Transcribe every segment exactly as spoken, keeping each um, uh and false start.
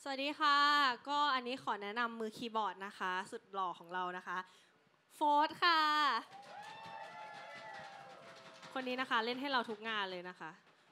วัสดีค่ะก็อันนี้ขอแนะนำมือคีย์บอร์ดนะคะสุดหล่อของเรานะคะโฟร์ธค่ะคนนี้นะคะเล่นให้เราทุกงานเลยนะคะ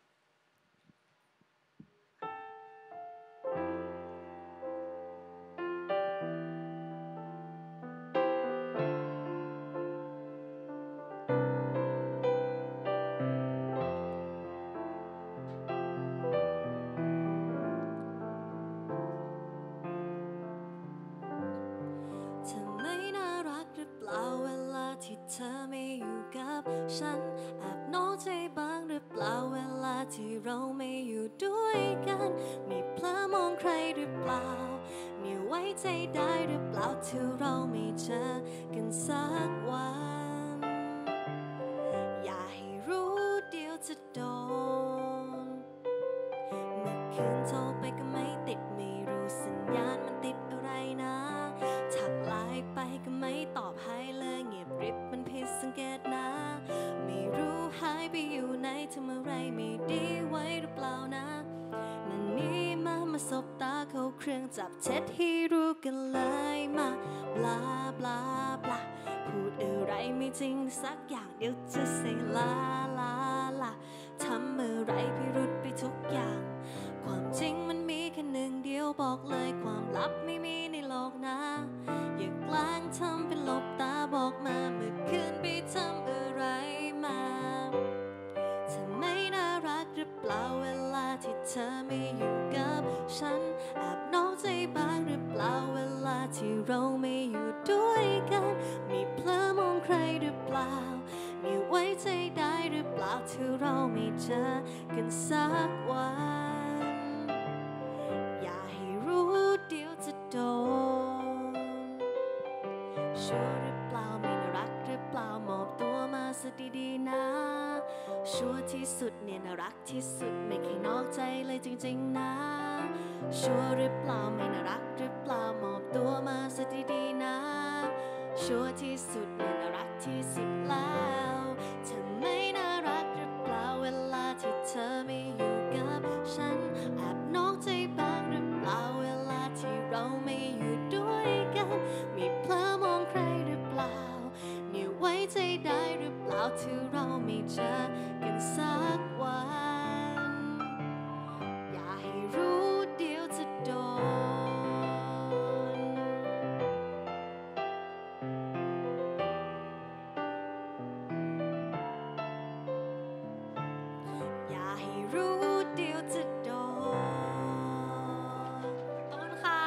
เธอไม่น่ารักหรือเปล่าเวลาที่เธอไม่อยู่กับฉันแอบนอกใจบ้างหรือเปล่าเวลาที่เราไม่อยู่ด้วยกันมีเพลอมองใครหรือเปล่ามีไว้ใจได้หรือเปล่าที่เราไม่เจอกันสักวันอย่าให้รู้เดี๋ยวจะโดนเมื่อคืนโทรไปก็ไม่ติดไม่รู้สัญญาณมันติดอะไรนะทักไลน์ไปก็ไม่ตอบให้เลยเงียบริบมันผิดสังเกตนะไม่รู้หายไปอยู่ไหนทำอะไรไม่ดีไว้หรือเปล่านะนั่นนี่มามาสบตาเขาเครื่องจับเท็จให้รู้กันเลยมาบลาบลาบลาพูดอะไรไม่จริงสักอย่างเดี๋ยวจะเสียลาลาลาทำอะไรพิรุธไปทุกอย่างความจริงมันมีแค่หนึ่งเดียวบอกเลยความลับไม่มีในโลกนะอย่าแกล้งทำเป็นหลบตาบอกมาเมื่อคืนไปทำอะไรมาเธอไม่น่ารักหรือเปล่าเวลาที่เธอไม่อยู่กับฉันแอบนอกใจบ้างหรือเปล่าเวลาที่เราไม่อยู่ด้วยกันมีเพลอมองใครหรือเปล่ามีไว้ใจได้หรือเปล่าที่เราไม่เจอกันสักวันอย่าให้รู้เดี๋ยวจะโดนชัวร์หรือเปล่าไม่น่ารักหรือเปล่ามอบตัวมาซะดีๆนะชัวร์ที่สุดเนี่ยน่ารักที่สุดไม่เคยนอกใจเลยจริงๆนะชัวร์หรือเปล่าไม่น่ารักหรือเปล่ามอบตัวมาซะดีๆนะชัวร์ที่สุดเนี่ยน่ารักที่สุดแล้วเธอไม่น่ารักหรือเปล่าเวลาที่เธอไม่อยู่กับฉันแอบนอกใจบ้างหรือเปล่าเวลาที่เราไม่อยู่ด้วยกันมีเพลอมองใครหรือเปล่ามีไว้ใจได้หรือเปล่าที่เราไม่เจอกันสักวันอย่าให้รู้เดี๋ยวจะโดนอย่าให้รู้เดี๋ยวจะโดนต้นค่ะ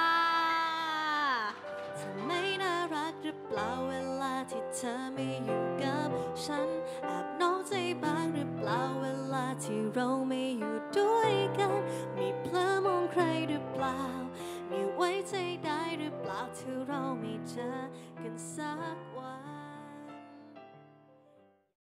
เธอไม่น่ารักหรือเปล่าเวลาที่เธอไม่อยู่กับฉันแอบนอกใจบ้างหรือเปล่าเวลาที่เราไม่อยู่ด้วยกันมีเพลอมองใครหรือเปล่ามีไว้ใจ